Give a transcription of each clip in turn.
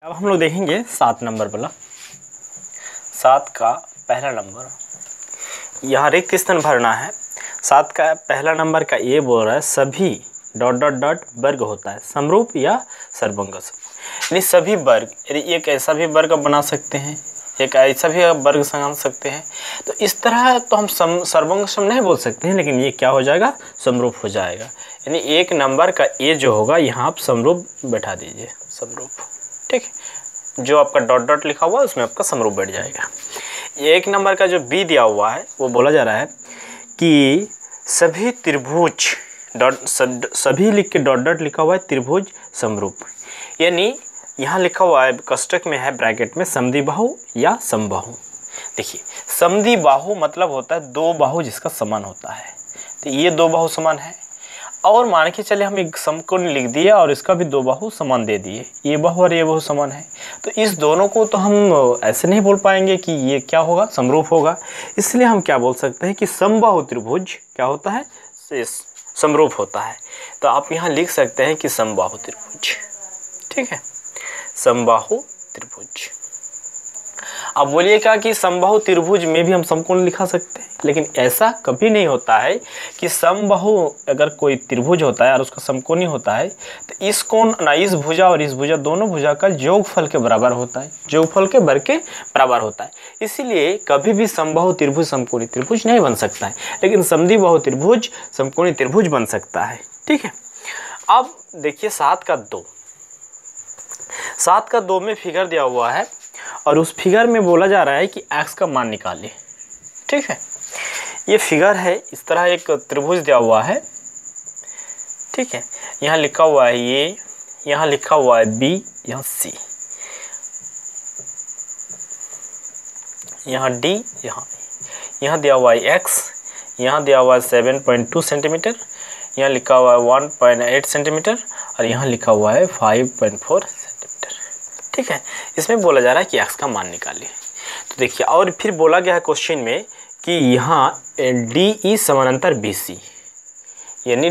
अब हम लोग देखेंगे 7 नंबर वाला। 7 का पहला नंबर, यहाँ रिक्त स्थान भरना है। 7 का पहला नंबर का ये बोल रहा है सभी ... वर्ग होता है समरूप या सर्वंग। यानी सभी वर्ग, यानी एक ऐसा भी वर्ग बना सकते हैं, एक ऐसा भी वर्ग बना सकते हैं। तो इस तरह तो हम सर्वंग सम नहीं बोल सकते हैं, लेकिन ये क्या हो जाएगा, समरूप हो जाएगा। यानी एक नंबर का ए जो होगा यहाँ आप समरूप बैठा दीजिए, समरूप। ठीक, जो आपका ... लिखा हुआ है उसमें आपका समरूप बैठ जाएगा। एक नंबर का जो बी दिया हुआ है वो बोला जा रहा है कि सभी त्रिभुज सभी लिख के ... लिखा हुआ है त्रिभुज समरूप। यानी यहाँ लिखा हुआ है कोष्ठक में है ब्रैकेट में समद्विबाहु या समबाहु। देखिए समद्विबाहु मतलब होता है दो बाहु जिसका समान होता है। तो ये दो बाहु समान है, और मान के चले हम एक समकोण लिख दिए और इसका भी दो बाहु समान दे दिए, ये बाहु और ये बाहु समान है। तो इस दोनों को तो हम ऐसे नहीं बोल पाएंगे कि ये क्या होगा, समरूप होगा। इसलिए हम क्या बोल सकते हैं कि समबाहु त्रिभुज क्या होता है, समरूप होता है। तो आप यहाँ लिख सकते हैं कि समबाहु त्रिभुज। ठीक है, समबाहु त्रिभुज। अब बोलिएगा कि समबाहु त्रिभुज में भी हम समकोण लिखा सकते हैं, लेकिन ऐसा कभी नहीं होता है कि समबाहु अगर कोई त्रिभुज होता है और उसका समकोणी होता है तो इस कोण ना इस भुजा और इस भुजा दोनों भुजा का योगफल के बराबर होता है, योगफल के वर्ग के बराबर होता है। इसीलिए कभी भी समबाहु त्रिभुज समकोणी त्रिभुज नहीं बन सकता है, लेकिन समद्विबाहु त्रिभुज समकोणी त्रिभुज बन सकता है। ठीक है, अब देखिए 7 का 2। 7 का 2 में फिगर दिया हुआ है और उस फिगर में बोला जा रहा है कि x का मान निकालिए। ठीक है, ये फिगर है, इस तरह एक त्रिभुज दिया हुआ है। ठीक है, यहाँ लिखा हुआ है ये, यहाँ लिखा हुआ है b, यहाँ c, यहाँ d, यहाँ दिया हुआ है x, यहाँ दिया हुआ है 7.2 सेंटीमीटर, यहाँ लिखा हुआ है 1.8 सेंटीमीटर और यहाँ लिखा हुआ है 5.4 सेंटीमीटर। ठीक है, इसमें बोला जा रहा है कि x का मान निकालिए। तो देखिए, और फिर बोला गया है क्वेश्चन में कि यहाँ DE समानांतर BC, यानी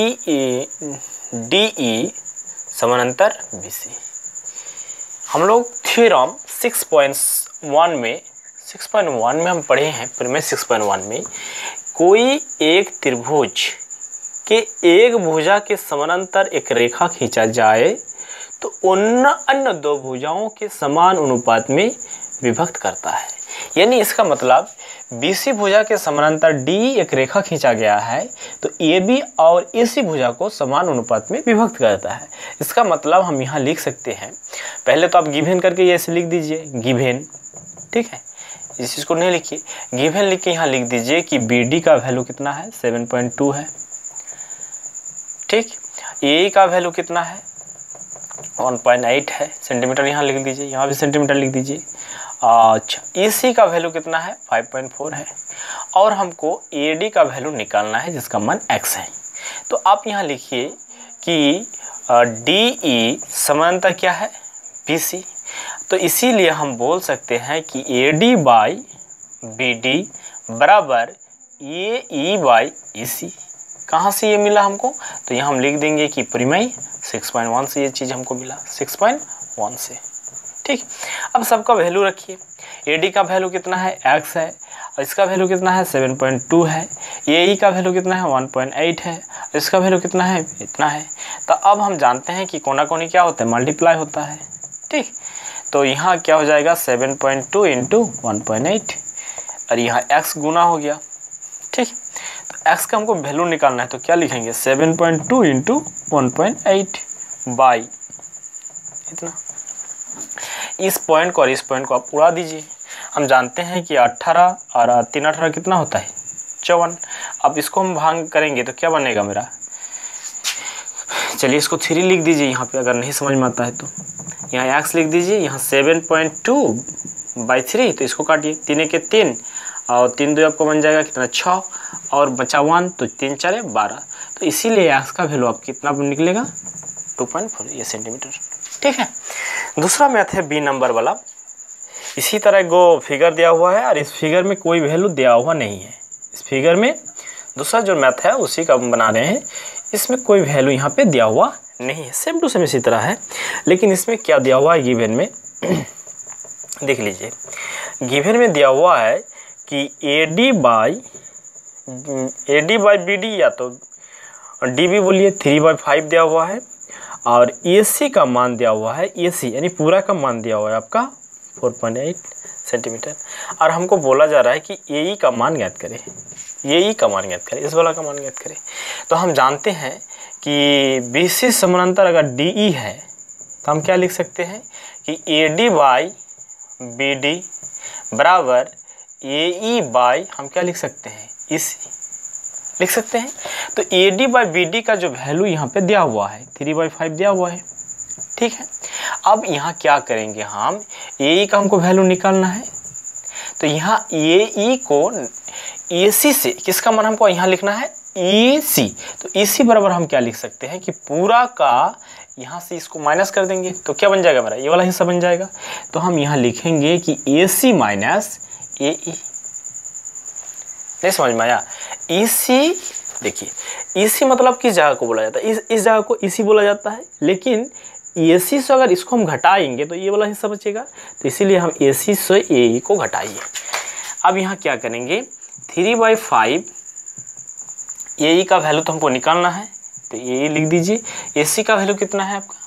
DE समानांतर BC। हम लोग थ्योरम 6.1 में हम पढ़े हैं, प्रमेय 6.1 में कोई एक त्रिभुज के एक भुजा के समानांतर एक रेखा खींचा जाए तो उन अन्य दो भुजाओं के समान अनुपात में विभक्त करता है। यानी इसका मतलब BC भुजा के समानांतर D एक रेखा खींचा गया है तो AB और AC भुजा को समान अनुपात में विभक्त करता है। इसका मतलब हम यहाँ लिख सकते हैं, पहले तो आप गिवन करके ये ऐसे लिख दीजिए, गिवन। ठीक है, इस चीज़ को नहीं लिखिए, गिवन लिख के यहाँ लिख दीजिए कि BD का वैल्यू कितना है, 7.2 है। ठीक, AA का वैल्यू कितना है, 1.8 है सेंटीमीटर, यहाँ लिख दीजिए, यहाँ भी सेंटीमीटर लिख दीजिए। अच्छा, EC का वैल्यू कितना है, 5.4 है, और हमको AD का वैल्यू निकालना है जिसका मान x है। तो आप यहाँ लिखिए कि DE समानांतर क्या है, BC। तो इसीलिए हम बोल सकते हैं कि AD बाई BD बराबर AE बाई EC। कहाँ से ये मिला हमको, तो यहाँ हम लिख देंगे कि प्रमेय 6.1 से ये चीज़ हमको मिला, 6.1 से। ठीक, अब सबका वैल्यू रखिए। AD का वैल्यू कितना है, x है, और इसका वैल्यू कितना है, 7.2 है। AE का वैल्यू कितना है, 1.8 है, और इसका वैल्यू कितना है, इतना है। तो अब हम जानते हैं कि कोना कोनी क्या होता है, मल्टीप्लाई होता है। ठीक, तो यहाँ क्या हो जाएगा, 7.2 इंटू 1.8, और यहाँ x गुना हो गया। ठीक, तो x का हमको वैल्यू निकालना है तो क्या लिखेंगे, 7.2 इंटू 1.8 बाई इतना। इस पॉइंट को और इस पॉइंट को आप उड़ा दीजिए। हम जानते हैं कि 18 और 3 18 कितना होता है, 54। अब इसको हम भाग करेंगे तो क्या बनेगा मेरा, चलिए इसको 3 लिख दीजिए यहाँ पे, अगर नहीं समझ में आता है तो यहाँ x लिख दीजिए, यहाँ 7.2 बाई 3, तो इसको काटिए, 3 के 3 और 3 2 आपको बन जाएगा कितना, 6, और बचा 1 तो 3 4 12। तो इसीलिए x का वैल्यू आप कितना निकलेगा, 2.4 ये सेंटीमीटर। ठीक है, दूसरा मैथ है B नंबर वाला। इसी तरह गो फिगर दिया हुआ है और इस फिगर में कोई वैल्यू दिया हुआ नहीं है। इस फिगर में दूसरा जो मैथ है उसी का हम बना रहे हैं, इसमें कोई वैल्यू यहाँ पे दिया हुआ नहीं है, सेम टू सेम इसी तरह है। लेकिन इसमें क्या दिया हुआ है गिवन में देख लीजिए, गिवन में दिया हुआ है कि AD बाई BD या तो DB बोलिए 3/5 दिया हुआ है, और AC का मान दिया हुआ है, AC यानी पूरा का मान दिया हुआ है आपका 4.8 सेंटीमीटर। और हमको बोला जा रहा है कि AE का मान ज्ञात करें, AE का मान ज्ञात करें, इस वाला का मान ज्ञात करें। तो हम जानते हैं कि BC समानांतर अगर DE है तो हम क्या लिख सकते हैं कि AD बाई BD बराबर AE बाई हम क्या लिख सकते हैं, EC लिख सकते हैं। तो AD बाई BD का जो वैल्यू यहाँ पे दिया हुआ है 3/5 दिया हुआ है, ठीक है। अब यहाँ क्या करेंगे, हम AE का हमको वैल्यू निकालना है। तो यहाँ AE को AC से किसका मान हमको यहाँ लिखना है, EC। तो EC बराबर हम क्या लिख सकते हैं कि पूरा का यहाँ से इसको माइनस कर देंगे तो क्या बन जाएगा, मेरा ये वाला हिस्सा बन जाएगा। तो हम यहाँ लिखेंगे कि AC माइनस AE। नहीं समझ में आया? EC देखिए, EC मतलब किस जगह को बोला जाता है, इस जगह को EC बोला जाता है। लेकिन AC से अगर इसको हम घटाएंगे तो ये वाला हिस्सा बचेगा, तो इसीलिए हम AC से AE को घटाइए। अब यहाँ क्या करेंगे, 3/5 AE का वैल्यू तो हमको निकालना है, तो AE लिख दीजिए। AC का वैल्यू कितना है आपका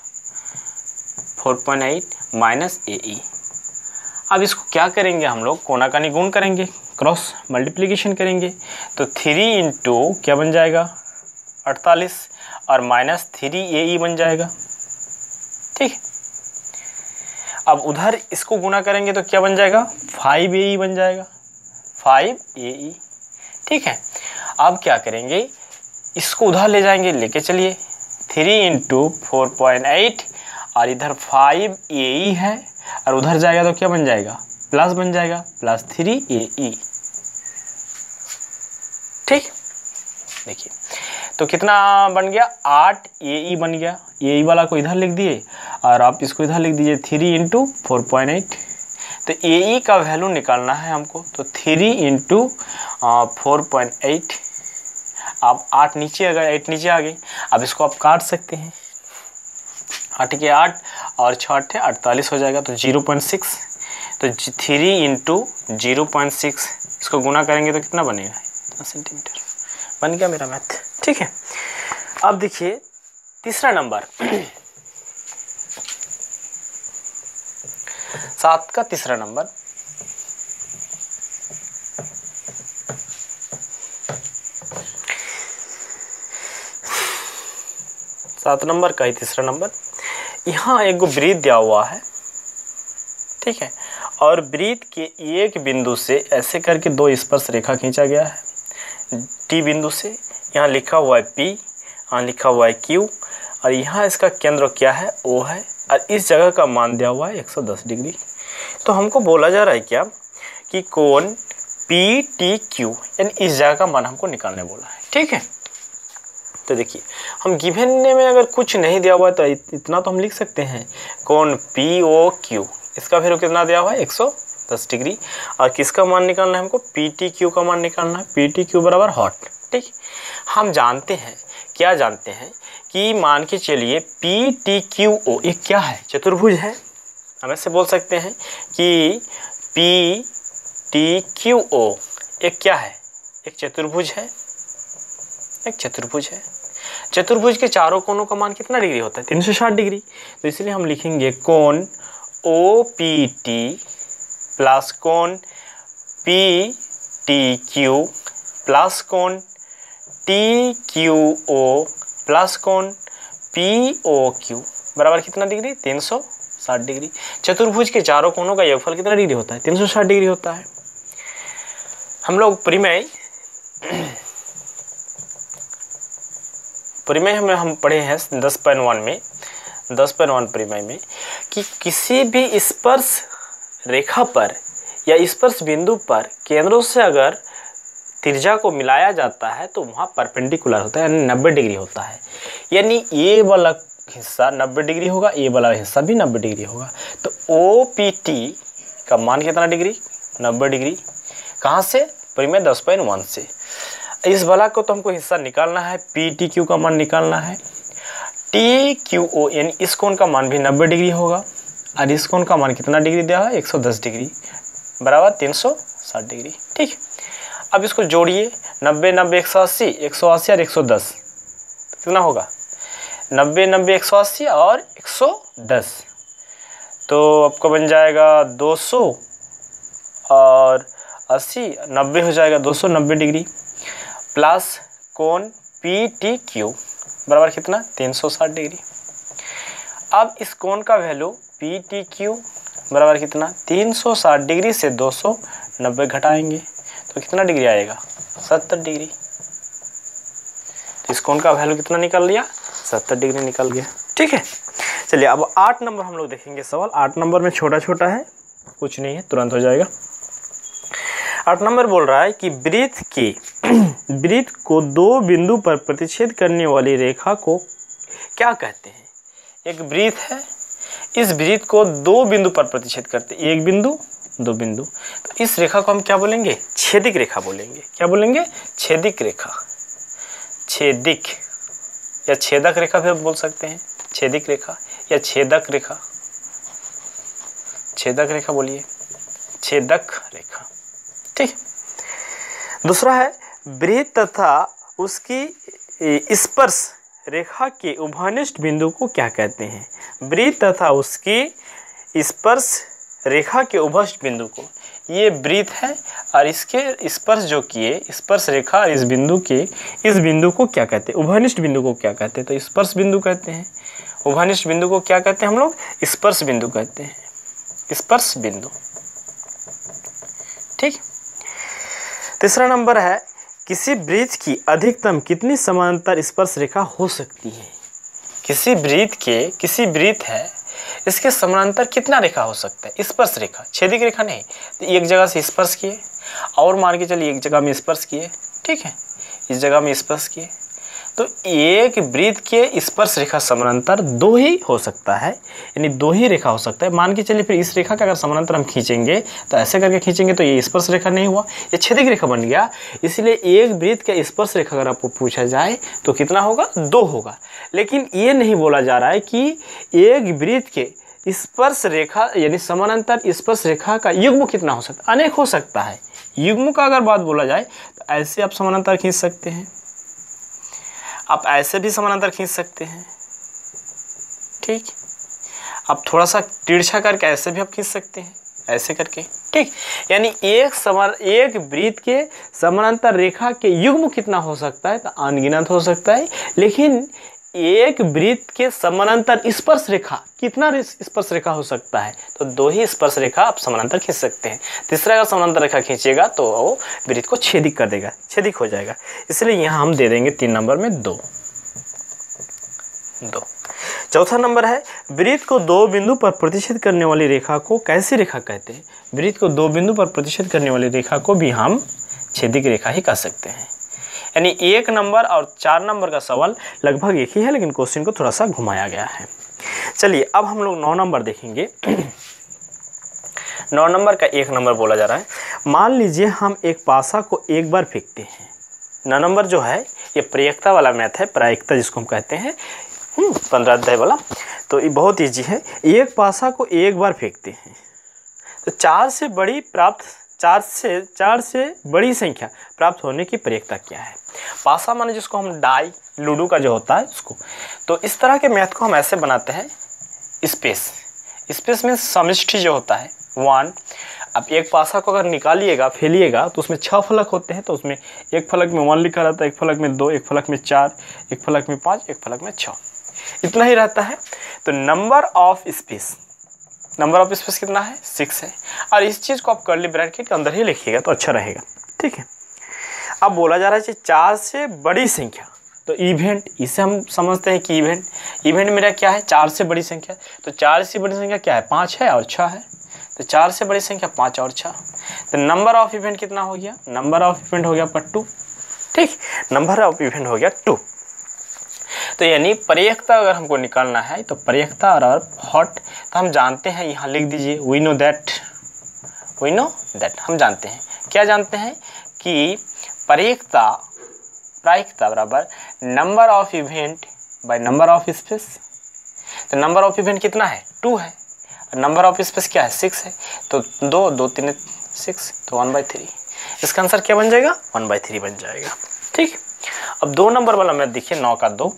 4.8 माइनस AE। अब इसको क्या करेंगे, हम लोग कोना कानी गुण करेंगे, क्रॉस मल्टीप्लिकेशन करेंगे। तो 3 इंटू क्या बन जाएगा 48 और माइनस 3 AE बन जाएगा, ठीक। अब उधर इसको गुना करेंगे तो क्या बन जाएगा 5 AE बन जाएगा, 5 AE, ठीक है। अब क्या करेंगे, इसको उधर ले जाएंगे, लेके चलिए 3 इंटू 4.8 और इधर 5 AE है और उधर जाएगा तो क्या बन जाएगा, प्लस बन जाएगा, प्लस 3 AE, ठीक। देखिए तो कितना बन गया, 8 AE बन गया। AE वाला को इधर लिख दिए और आप इसको इधर लिख दीजिए 3 इंटू 4.8। तो AE का वैल्यू निकालना है हमको, तो 3 इंटू 4.8। अब 8 नीचे आ गए, 8 नीचे आ गए। अब इसको आप काट सकते हैं, 8 के 8 और 6 8 48 हो जाएगा, तो 0.6। तो 3 इंटू 0.6 इसको गुना करेंगे तो कितना बनेगा, इतना सेंटीमीटर बन गया मेरा मैथ, ठीक है। अब देखिए तीसरा नंबर 7 का तीसरा नंबर, सात नंबर का ही तीसरा नंबर। यहाँ एक वृत्त दिया हुआ है, ठीक है, और वृत्त के एक बिंदु से ऐसे करके 2 स्पर्श रेखा खींचा गया है T बिंदु से। यहाँ लिखा हुआ है P, यहाँ लिखा हुआ है Q, और यहाँ इसका केंद्र क्या है, O है, और इस जगह का मान दिया हुआ है 110 डिग्री। तो हमको बोला जा रहा है क्या कि कोण PTQ यानी इस जगह का मान हमको निकालने बोला है, ठीक है। तो देखिए हम गिवन में अगर कुछ नहीं दिया हुआ है तो इतना तो हम लिख सकते हैं, कोण POQ इसका वैल्यू कितना दिया हुआ है 110 डिग्री, और किसका मान निकालना है हमको, PTQ का मान निकालना है। PTQ बराबर हॉट, ठीक। हम जानते हैं, क्या जानते हैं कि मान के चलिए PTQO एक क्या है, चतुर्भुज है। हम ऐसे बोल सकते हैं कि PTQO एक क्या है, एक चतुर्भुज है, एक चतुर्भुज है। चतुर्भुज के चारों कोनों का मान कितना डिग्री होता है, 360 डिग्री। तो इसलिए हम लिखेंगे कोण OPT प्लस कोण PTQ प्लस कोण TQO प्लस कोण POQ बराबर कितना डिग्री, 360 डिग्री। चतुर्भुज के चारों कोनों का योगफल कितना डिग्री होता है, 360 डिग्री होता है। हम लोग परिमेय में हम पढ़े हैं 10.1 में, 10.1 परिमेय में कि किसी भी स्पर्श रेखा पर या स्पर्श बिंदु पर केंद्रों से अगर त्रिज्या को मिलाया जाता है तो वहाँ परपेंडिकुलर होता है, यानी 90 डिग्री होता है। यानी ये वाला हिस्सा 90 डिग्री होगा, ये वाला हिस्सा भी 90 डिग्री होगा। तो OPT का मान कितना डिग्री, 90 डिग्री। कहाँ से, परिमेय 10.1 से। इस वाला को तो हमको हिस्सा निकालना है, PTQ का मान निकालना है। टी क्यू ओ यानी इस कोण का मान भी 90 डिग्री होगा और इस कोण का मान कितना डिग्री दिया है 110 डिग्री बराबर 360 डिग्री। ठीक, अब इसको जोड़िए 90 90 180 180 और 110 कितना होगा 90 90 180 और 110 तो आपको बन जाएगा 200 और 80 90 हो जाएगा 290 डिग्री प्लस कोण पी टी क्यू बराबर कितना 360 डिग्री। अब इस कोण का वैल्यू पी टी क्यू बराबर कितना 360 डिग्री से 290 घटाएंगे तो कितना डिग्री आएगा 70 डिग्री। तो इस कोण का वैल्यू कितना निकल लिया 70 डिग्री निकल गया। ठीक है, चलिए अब 8 नंबर हम लोग देखेंगे सवाल। 8 नंबर में छोटा छोटा है, कुछ नहीं है, तुरंत हो जाएगा। 8 नंबर बोल रहा है कि वृत्त को दो बिंदु पर प्रतिच्छेद करने वाली रेखा को क्या कहते हैं। एक वृत्त है, इस वृत्त को दो बिंदु पर प्रतिच्छेद करते हैं, एक बिंदु दो बिंदु, तो इस रेखा को हम क्या बोलेंगे छेदिक रेखा बोलेंगे। क्या बोलेंगे छेदिक रेखा, छेदिक या छेदक रेखा भी आप बोल सकते हैं, छेदिक रेखा या छेदक रेखा, छेदक रेखा बोलिए, छेदक रेखा। ठीक, दूसरा है वृत्त तथा उसकी स्पर्श रेखा के उभयनिष्ठ बिंदु को क्या कहते हैं। वृत्त तथा उसकी स्पर्श रेखा के उभयनिष्ठ बिंदु को, ये वृत्त है और इसके स्पर्श जो किए स्पर्श रेखा और इस बिंदु को क्या कहते हैं उभयनिष्ठ बिंदु को क्या कहते हैं। तो स्पर्श बिंदु कहते हैं, उभयनिष्ठ बिंदु को क्या कहते हैं हम लोग स्पर्श बिंदु कहते हैं, स्पर्श बिंदु। ठीक, तीसरा नंबर है किसी वृत्त की अधिकतम कितनी समांतर स्पर्श रेखा हो सकती है। किसी वृत्त है इसके समांतर कितना रेखा हो सकता है स्पर्श रेखा, छेदिक रेखा नहीं, तो एक जगह से स्पर्श किए और मान के चलिए एक जगह में स्पर्श किए, ठीक है, इस जगह में स्पर्श किए, तो एक वृत्त के स्पर्श रेखा समांतर दो ही हो सकता है, यानी दो ही रेखा हो सकता है। मान के चलिए फिर इस रेखा का अगर समांतर हम खींचेंगे तो ऐसे करके खींचेंगे तो ये स्पर्श रेखा नहीं हुआ, ये छेदिक रेखा बन गया। इसलिए एक वृत्त का स्पर्श रेखा अगर आपको पूछा जाए तो कितना होगा दो होगा। लेकिन ये नहीं बोला जा रहा है कि एक वृत्त के स्पर्श रेखा यानी समानांतर स्पर्श रेखा का युग्म कितना हो सकता है, अनेक हो सकता है। युग्म का अगर बात बोला जाए तो ऐसे आप समानांतर खींच सकते हैं, आप ऐसे भी समानांतर खींच सकते हैं। ठीक, आप थोड़ा सा तिरछा करके ऐसे भी आप खींच सकते हैं, ऐसे करके। ठीक, यानी एक वृत्त के समानांतर रेखा के युग्म कितना हो सकता है तो अनगिनत हो सकता है। लेकिन एक वृत्त के समानांतर स्पर्श रेखा कितना स्पर्श रेखा हो सकता है तो दो ही स्पर्श रेखा आप समानांतर खींच सकते हैं। तीसरा अगर समानांतर रेखा खींचेगा तो वो वृत्त को छेदिक कर देगा, छेदिक हो जाएगा। इसलिए यहाँ हम दे देंगे 3 नंबर में 2। चौथा नंबर है वृत्त को दो बिंदु पर प्रतिच्छेद करने वाली रेखा को कैसी रेखा कहते हैं। वृत्त को दो बिंदु पर प्रतिच्छेद करने वाली रेखा को भी हम छेदिक रेखा ही कह सकते हैं। यानी 1 नंबर और 4 नंबर का सवाल लगभग एक ही है, लेकिन क्वेश्चन को थोड़ा सा घुमाया गया है। चलिए अब हम लोग 9 नंबर देखेंगे। 9 नंबर का 1 नंबर बोला जा रहा है, मान लीजिए हम एक पासा को एक बार फेंकते हैं। 9 नंबर जो है ये प्रायिकता वाला मैथ है, प्रायिकता जिसको हम कहते हैं 15 अध्याय वाला, तो ये बहुत ईजी है। एक पासा को एक बार फेंकते हैं तो 4 से बड़ी संख्या प्राप्त होने की प्रायिकता क्या है। पासा माने जिसको हम डाई लूडो का जो होता है उसको, तो इस तरह के मैथ को हम ऐसे बनाते हैं स्पेस में समष्टि जो होता है 1। अब एक पासा को अगर निकालिएगा फैलिएगा तो उसमें 6 फलक होते हैं, तो उसमें एक फलक में 1 लिखा रहता है, एक फलक में 2, एक फलक में 4, एक फलक में 5, एक फलक में 6, इतना ही रहता है। तो नंबर ऑफ स्पेस कितना है 6 है। और इस चीज़ को आप कर्ली ब्रैकेट के अंदर ही लिखिएगा तो अच्छा रहेगा। ठीक है, अब बोला जा रहा है कि 4 से बड़ी संख्या, तो इवेंट, इसे हम समझते हैं कि इवेंट मेरा क्या है 4 से बड़ी संख्या, तो 4 से बड़ी संख्या क्या है 5 है और 6 है, तो 4 से बड़ी संख्या 5 और 6, तो नंबर ऑफ इवेंट कितना हो गया, नंबर ऑफ इवेंट हो गया 2। ठीक, नंबर ऑफ इवेंट हो गया 2। तो यानी प्रायिकता अगर हमको निकालना है तो प्रायिकता और हॉट, तो हम जानते हैं, यहाँ लिख दीजिए वी नो दैट, हम जानते हैं, क्या जानते हैं कि प्रायिकता बराबर number of event by number of space. तो नंबर ऑफ इवेंट कितना है 2 है, नंबर ऑफ स्पेस क्या है 6 है, तो 2 2 3 6, तो 1/3। इसका आंसर क्या बन जाएगा 1/3 बन जाएगा। ठीक, अब 2 नंबर वाला मैथ देखिए 9 का 2।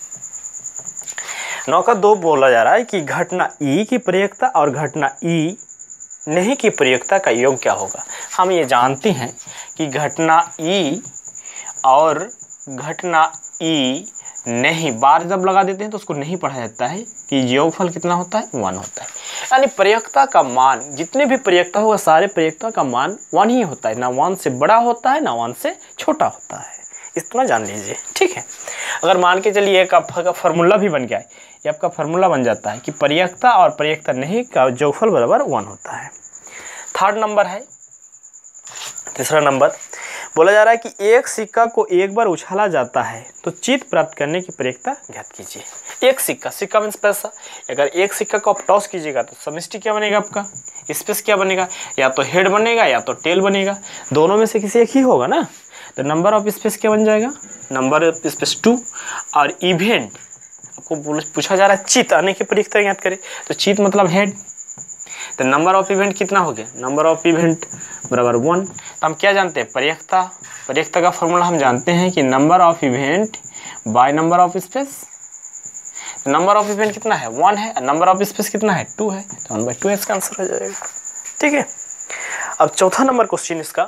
9 का 2 बोला जा रहा है कि घटना ई की प्रयोक्ता और घटना ई नहीं की प्रयोक्ता का योग क्या होगा। हम ये जानते हैं कि घटना ई और घटना ई नहीं, बार जब लगा देते हैं तो उसको नहीं पढ़ा जाता है कि योगफल कितना होता है 1 होता है। यानी प्रयोक्ता का मान, जितने भी प्रयोक्ता होगा सारे प्रयोक्ता का मान 1 ही होता है, ना 1 से बड़ा होता है ना 1 से छोटा होता है, इतना जान लीजिए। ठीक है, अगर मान के चलिए एक आपका फार्मूला भी बन गया है, ये आपका फार्मूला बन जाता है कि प्रयोक्ता और प्रयोक्ता नहीं का योगफल बराबर 1 होता है। थर्ड नंबर है, तीसरा नंबर बोला जा रहा है कि एक सिक्का को एक बार उछाला जाता है तो जीत प्राप्त करने की प्रयोक्ता ज्ञात कीजिए। एक सिक्का, सिक्का मीन्स पैसा, अगर एक सिक्का को आप टॉस कीजिएगा तो समष्टि क्या बनेगा आपका, स्पेस क्या बनेगा, या तो हेड बनेगा या तो टेल बनेगा, दोनों में से किसी एक ही होगा ना। तो नंबर ऑफ स्पेस क्या बन जाएगा, नंबर ऑफ स्पेस 2, और इवेंट आपको पूछा जा रहा है चित आने की प्रयोक्ता ज्ञात करें, तो चित मतलब हेड, तो नंबर ऑफ इवेंट कितना हो गया, नंबर ऑफ इवेंट बराबर 1। तो हम क्या जानते हैं प्रयोक्ता, प्रयोक्ता का फॉर्मूला हम जानते हैं कि number of event by number of space. Number of event कितना है 1 है, नंबर ऑफ स्पेस कितना है 2 है, तो 1/2 इसका आंसर हो जाएगा। ठीक है, अब चौथा नंबर क्वेश्चन इसका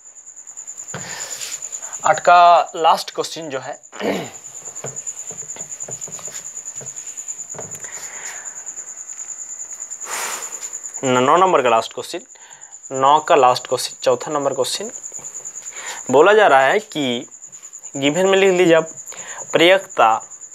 8 का लास्ट क्वेश्चन जो है 9 नंबर का लास्ट क्वेश्चन, 9 का लास्ट क्वेश्चन, चौथा नंबर क्वेश्चन बोला जा रहा है कि गिवन में लिख लीजिए आप, प्रयोक्ता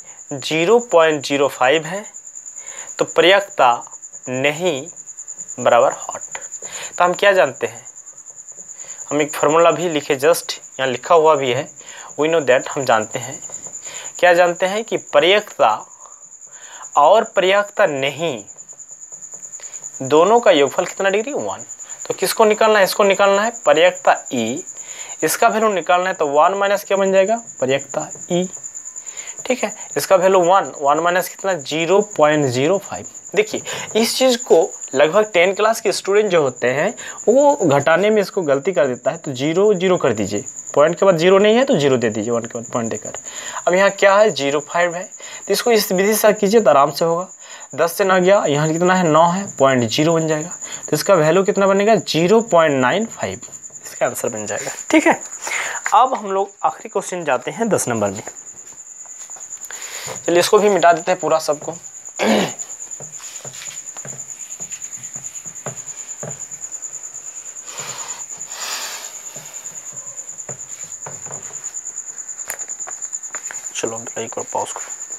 0.05 है तो प्रयोक्ता नहीं बराबर हॉट। तो हम क्या जानते हैं, हम एक फार्मूला भी लिखे, जस्ट यहाँ लिखा हुआ भी है, वी नो दैट, हम जानते हैं, क्या जानते हैं कि प्रयोक्ता और प्रयोक्ता नहीं दोनों का योगफल कितना डिग्री 1। तो किसको निकालना है, इसको निकालना है प्रयोक्ता ई, इसका वैल्यू निकालना है, तो 1 माइनस क्या बन जाएगा प्रयोक्ता ई। ठीक है, इसका वैल्यू 1 माइनस कितना 0.05। देखिए इस चीज़ को लगभग 10 क्लास के स्टूडेंट जो होते हैं वो घटाने में इसको गलती कर देता है, तो 0 0 कर दीजिए, पॉइंट के बाद 0 नहीं है तो 0 दे दीजिए, 1 के बाद पॉइंट देकर। अब यहाँ क्या है 0.5 है, तो इसको इस विधि से कीजिए तो आराम से होगा। 10 से ना गया, यहाँ कितना है 9 है, 0.0 बन जाएगा, तो इसका वैल्यू कितना बनेगा 0.95, इसका आंसर बन जाएगा। ठीक है, अब हम लोग आखिरी क्वेश्चन जाते हैं 10 नंबर में। चलिए इसको भी मिटा देते हैं पूरा सबको। चलो एक और पॉज करो।